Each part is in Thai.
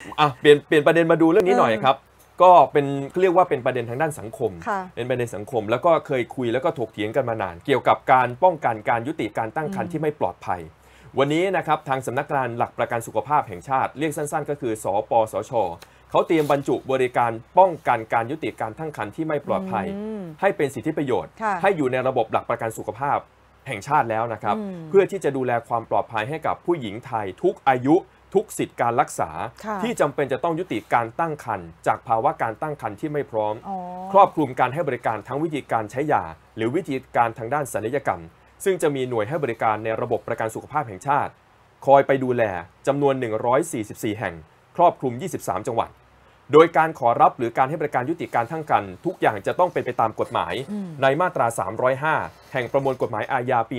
เปลี่ยนประเด็นมาดูเรื่องนี้หน่อยครับก็เป็นเรียกว่าเป็นประเด็นทางด้านสังคมเป็นประเด็นสังคมแล้วก็เคยคุยแล้วก็ถกเถียงกันมานานเกี่ยวกับการป้องกันการยุติการตั้งครรภ์ที่ไม่ปลอดภัยวันนี้นะครับทางสำนักงานหลักประกันสุขภาพแห่งชาติเรียกสั้นๆก็คือสปสช.เขาเตรียมบรรจุบริการป้องกันการยุติการตั้งครรภ์ที่ไม่ปลอดภัยให้เป็นสิทธิประโยชน์ให้อยู่ในระบบหลักประกันสุขภาพแห่งชาติแล้วนะครับเพื่อที่จะดูแลความปลอดภัยให้กับผู้หญิงไทยทุกอายุทุกสิทธิการรักษาที่จำเป็นจะต้องยุติการตั้งครรภ์จากภาวะการตั้งครรภ์ที่ไม่พร้อมครอบคลุมการให้บริการทั้งวิธีการใช้ยาหรือวิธีการทางด้านศัลยกรรมซึ่งจะมีหน่วยให้บริการในระบบประกันสุขภาพแห่งชาติคอยไปดูแลจำนวน144แห่งครอบคลุม23จังหวัดโดยการขอรับหรือการให้บริการยุติการตั้งครรภ์ทุกอย่างจะต้องเป็นไปตามกฎหมายในมาตรา305แห่งประมวลกฎหมายอาญาปี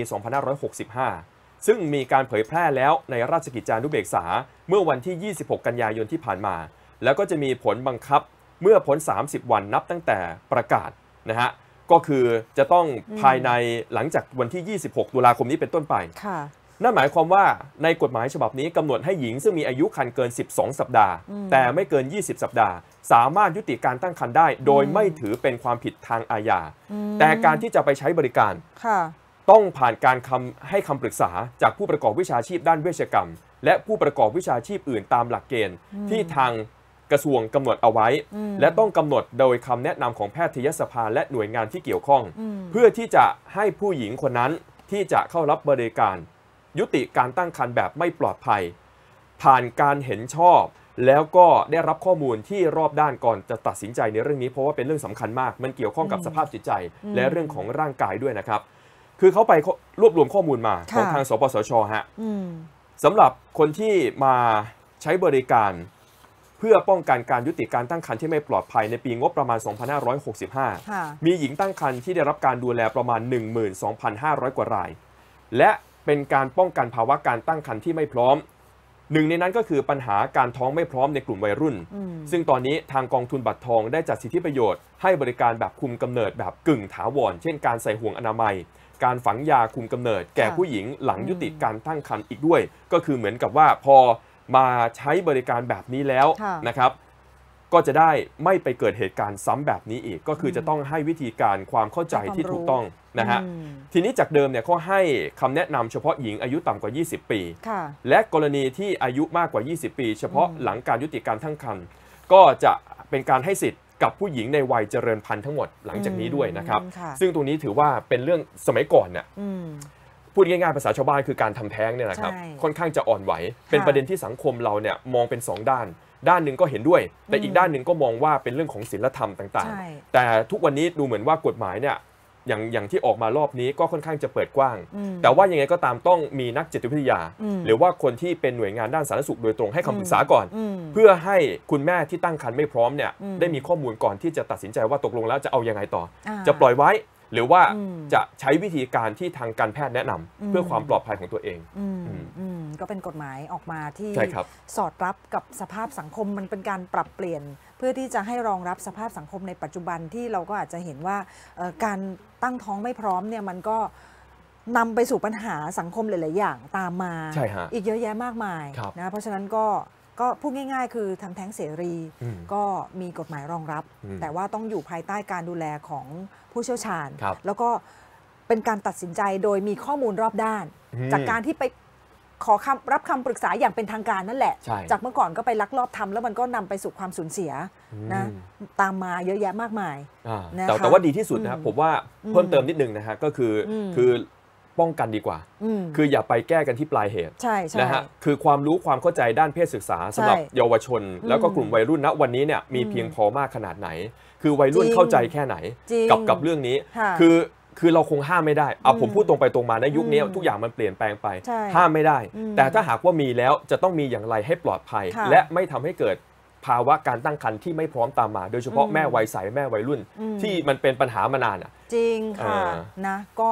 2565ซึ่งมีการเผยแพร่แล้วในราชกิจจานุเบกษาเมื่อวันที่26กันยายนที่ผ่านมาแล้วก็จะมีผลบังคับเมื่อพ้น30วันนับตั้งแต่ประกาศนะฮะก็คือจะต้องภายในหลังจากวันที่26ตุลาคมนี้เป็นต้นไปนั่นหมายความว่าในกฎหมายฉบับนี้กำหนดให้หญิงซึ่งมีอายุครรภ์เกิน12สัปดาห์แต่ไม่เกิน20สัปดาห์สามารถยุติการตั้งครรภ์ได้โดยไม่ถือเป็นความผิดทางอาญาแต่การที่จะไปใช้บริการต้องผ่านการให้คำปรึกษาจากผู้ประกอบวิชาชีพด้านเวชกรรมและผู้ประกอบวิชาชีพอื่นตามหลักเกณฑ์ที่ทางกระทรวงกำหนดเอาไว้และต้องกำหนดโดยคำแนะนำของแพทยสภาและหน่วยงานที่เกี่ยวข้องเพื่อที่จะให้ผู้หญิงคนนั้นที่จะเข้ารับบริการยุติการตั้งครรภ์แบบไม่ปลอดภัยผ่านการเห็นชอบแล้วก็ได้รับข้อมูลที่รอบด้านก่อนจะตัดสินใจในเรื่องนี้เพราะว่าเป็นเรื่องสำคัญมากมันเกี่ยวข้องกับสภาพจิตใจและเรื่องของร่างกายด้วยนะครับคือเขาไปรวบรวมข้อมูลมาของทางสปสช.ฮะสำหรับคนที่มาใช้บริการเพื่อป้องกันการยุติการตั้งครรภ์ที่ไม่ปลอดภัยในปีงบประมาณ2565มีหญิงตั้งครรภ์ที่ได้รับการดูแลประมาณ 12,500 กว่ารายและเป็นการป้องกันภาวะการตั้งครรภ์ที่ไม่พร้อมหนึ่งในนั้นก็คือปัญหาการท้องไม่พร้อมในกลุ่มวัยรุ่นซึ่งตอนนี้ทางกองทุนบัตรทองได้จัดสิทธิประโยชน์ให้บริการแบบคุมกำเนิดแบบกึ่งถาวรเช่นการใส่ห่วงอนามัยการฝังยาคุมกำเนิดแก่ผู้หญิงหลังยุติการตั้งครรภ์อีกด้วยก็คือเหมือนกับว่าพอมาใช้บริการแบบนี้แล้วนะครับก็จะได้ไม่ไปเกิดเหตุการณ์ซ้ำแบบนี้อีกก็คือจะต้องให้วิธีการความเข้าใจที่ถูกต้องนะฮะทีนี้จากเดิมเนี่ยเขาให้คำแนะนำเฉพาะหญิงอายุต่ำกว่า20ปีและกรณีที่อายุมากกว่า20ปีเฉพาะหลังการยุติการตั้งครรภ์ก็จะเป็นการให้สิทธิ์กับผู้หญิงในวัยเจริญพันธุ์ทั้งหมดหลังจากนี้ด้วยนะครับซึ่งตรงนี้ถือว่าเป็นเรื่องสมัยก่อนเนี่ยพูดง่ายๆภาษาชาวบ้านคือการทำแท้งเนี่ยนะครับค่อนข้างจะอ่อนไหวเป็นประเด็นที่สังคมเราเนี่ยมองเป็น2ด้านหนึ่งก็เห็นด้วยแต่อีกด้านหนึ่งก็มองว่าเป็นเรื่องของศีลธรรมต่างๆแต่ทุกวันนี้ดูเหมือนว่ากฎหมายเนี่ยอย่างที่ออกมารอบนี้ก็ค่อนข้างจะเปิดกว้างแต่ว่ายังไงก็ตามต้องมีนักจิตวิทยาหรือว่าคนที่เป็นหน่วยงานด้านสาธารณสุขโดยตรงให้คำปรึกษาก่อนเพื่อให้คุณแม่ที่ตั้งครรภ์ไม่พร้อมเนี่ยได้มีข้อมูลก่อนที่จะตัดสินใจว่าตกลงแล้วจะเอายังไงต่อจะปล่อยไว้หรือว่าจะใช้วิธีการที่ทางการแพทย์แนะนำเพื่อความปลอดภัยของตัวเองก็เป็นกฎหมายออกมาที่สอดรับกับสภาพสังคมมันเป็นการปรับเปลี่ยนเพื่อที่จะให้รองรับสภาพสังคมในปัจจุบันที่เราก็อาจจะเห็นว่าการตั้งท้องไม่พร้อมเนี่ยมันก็นำไปสู่ปัญหาสังคมหลายๆอย่างตามมาอีกเยอะแยะมากมายนะเพราะฉะนั้นก็พูดง่ายๆคือทำแท้งเสรีก็มีกฎหมายรองรับแต่ว่าต้องอยู่ภายใต้การดูแลของผู้เชี่ยวชาญแล้วก็เป็นการตัดสินใจโดยมีข้อมูลรอบด้านจากการที่ไปขอรับคำปรึกษาอย่างเป็นทางการนั่นแหละจากเมื่อก่อนก็ไปลักลอบทำแล้วมันก็นำไปสู่ความสูญเสียนะตามมาเยอะแยะมากมายแต่ว่าดีที่สุดนะครับผมว่าเพิ่มเติมนิดนึงนะฮะก็คือป้องกันดีกว่าคืออย่าไปแก้กันที่ปลายเหตุนะฮะคือความรู้ความเข้าใจด้านเพศศึกษาสำหรับเยาวชนแล้วก็กลุ่มวัยรุ่นณวันนี้เนี่ยมีเพียงพอมากขนาดไหนคือวัยรุ่นเข้าใจแค่ไหนกับเรื่องนี้คือเราคงห้ามไม่ได้เอาผมพูดตรงไปตรงมาในยุคนี้ทุกอย่างมันเปลี่ยนแปลงไปห้ามไม่ได้แต่ถ้าหากว่ามีแล้วจะต้องมีอย่างไรให้ปลอดภัยและไม่ทำให้เกิดภาวะการตั้งครรภ์ที่ไม่พร้อมตามมาโดยเฉพาะแม่วัยใสแม่วัยรุ่นที่มันเป็นปัญหามานานจริงค่ะนะก็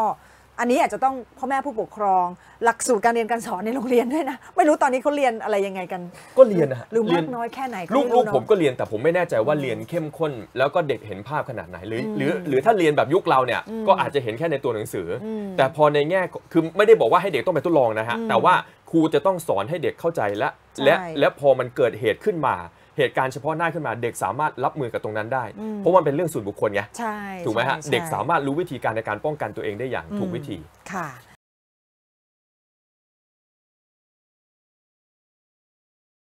อันนี้อาจจะต้องพ่อแม่ผู้ปกครองหลักสูตรการเรียนการสอนในโรงเรียนด้วยนะไม่รู้ตอนนี้เขาเรียนอะไรยังไงกันก็เรียนนะหรือมากน้อยแค่ไหนลูกผมก็เรียนแต่ผมไม่แน่ใจว่าเรียนเข้มข้นแล้วก็เด็กเห็นภาพขนาดไหนหรือถ้าเรียนแบบยุคเราเนี่ยก็อาจจะเห็นแค่ในตัวหนังสือแต่พอในแง่คือไม่ได้บอกว่าให้เด็กต้องไปทดลองนะฮะแต่ว่าครูจะต้องสอนให้เด็กเข้าใจและพอมันเกิดเหตุขึ้นมาเหตุการณ์เฉพาะหน้าขึ้นมาเด็กสามารถรับมือกับตรงนั้นได้เพราะมันเป็นเรื่องส่วนบุคคลไงถูกไหมฮะเด็กสามารถรู้วิธีการในการป้องกันตัวเองได้อย่างถูกวิธีค่ะ